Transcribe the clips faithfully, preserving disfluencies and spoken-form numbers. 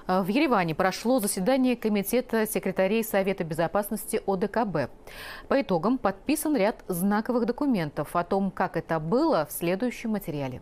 В Ереване прошло заседание Комитета секретарей Совета безопасности О Д К Б. По итогам подписан ряд знаковых документов. О том, как это было, в следующем материале.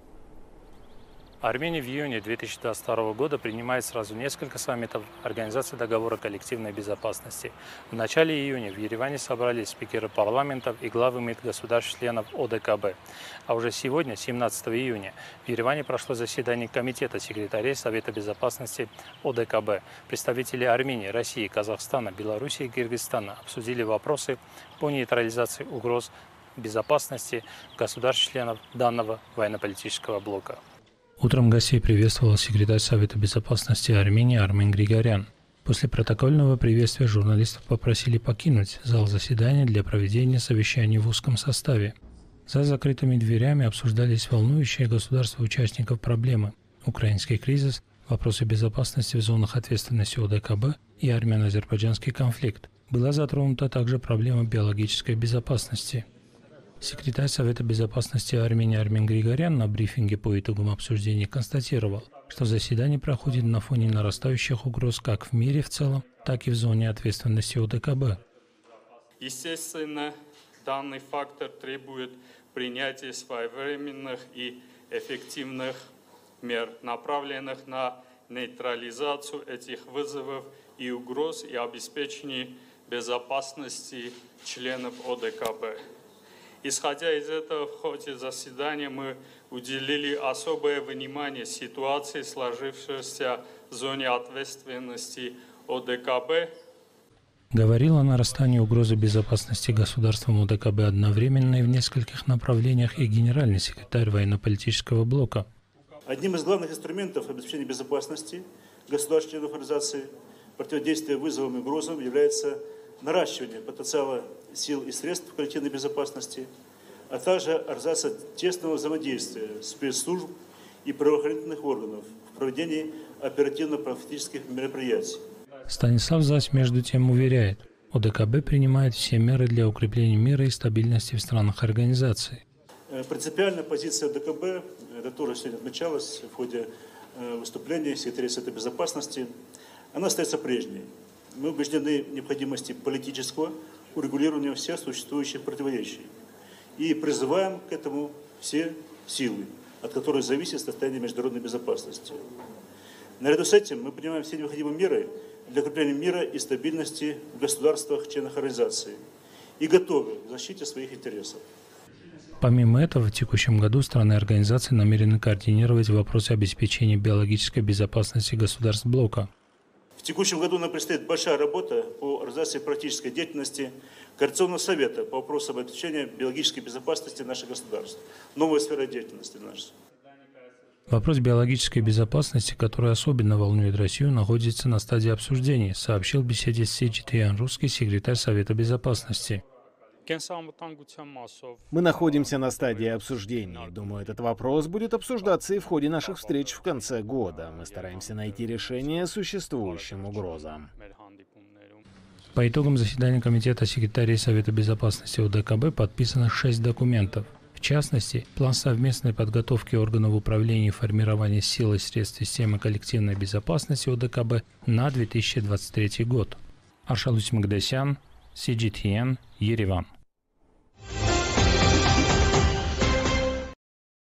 Армения в июне две тысячи двадцать второго года принимает сразу несколько саммитов Организации договора коллективной безопасности. В начале июня в Ереване собрались спикеры парламентов и главы МИД государств-членов О Д К Б. А уже сегодня, семнадцатого июня, в Ереване прошло заседание Комитета секретарей Совета безопасности О Д К Б. Представители Армении, России, Казахстана, Белоруссии и Кыргызстана обсудили вопросы по нейтрализации угроз безопасности государств-членов данного военно-политического блока. Утром гостей приветствовал секретарь Совета безопасности Армении Армен Григорян. После протокольного приветствия журналистов попросили покинуть зал заседания для проведения совещаний в узком составе. За закрытыми дверями обсуждались волнующие государства участников проблемы: украинский кризис, вопросы безопасности в зонах ответственности О Д К Б и армяно-азербайджанский конфликт. Была затронута также проблема биологической безопасности. Секретарь Совета безопасности Армении Армен Григорян на брифинге по итогам обсуждения констатировал, что заседание проходит на фоне нарастающих угроз как в мире в целом, так и в зоне ответственности О Д К Б. Естественно, данный фактор требует принятия своевременных и эффективных мер, направленных на нейтрализацию этих вызовов и угроз и обеспечение безопасности членов О Д К Б. Исходя из этого, в ходе заседания мы уделили особое внимание ситуации, сложившейся в зоне ответственности О Д К Б. Говорил о нарастании угрозы безопасности государствам О Д К Б одновременно и в нескольких направлениях и генеральный секретарь военно-политического блока. Одним из главных инструментов обеспечения безопасности государств-членов организации противодействия вызовам и угрозам является наращивание потенциала сил и средств коллективной безопасности, а также организация тесного взаимодействия спецслужб и правоохранительных органов в проведении оперативно-профилактических мероприятий. Станислав Зась между тем уверяет, О Д К Б принимает все меры для укрепления мира и стабильности в странах организации. Принципиальная позиция О Д К Б, это тоже сегодня отмечалось в ходе выступления секретаря Совета безопасности, она остается прежней. Мы убеждены в необходимости политического урегулирования всех существующих противоречий и призываем к этому все силы, от которых зависит состояние международной безопасности. Наряду с этим мы принимаем все необходимые меры для укрепления мира и стабильности в государствах, членах организации и готовы к защите своих интересов. Помимо этого, в текущем году страны организации намерены координировать вопросы обеспечения биологической безопасности государств блока. В текущем году нам предстоит большая работа по организации практической деятельности Координационного совета по вопросам обеспечения биологической безопасности наших государств. Новая сфера деятельности наша. Вопрос биологической безопасности, который особенно волнует Россию, находится на стадии обсуждений, сообщил в беседе с Си Джи Ти Эн русский секретарь Совета безопасности. Мы находимся на стадии обсуждений. Думаю, этот вопрос будет обсуждаться и в ходе наших встреч в конце года. Мы стараемся найти решение существующим угрозам. По итогам заседания Комитета секретарей Совета безопасности О Д К Б подписано шесть документов. В частности, план совместной подготовки органов управления и формирования сил и средств системы коллективной безопасности О Д К Б на две тысячи двадцать третий год. Аршалусь Магдасян, Си Джи Ти Эн, Ереван.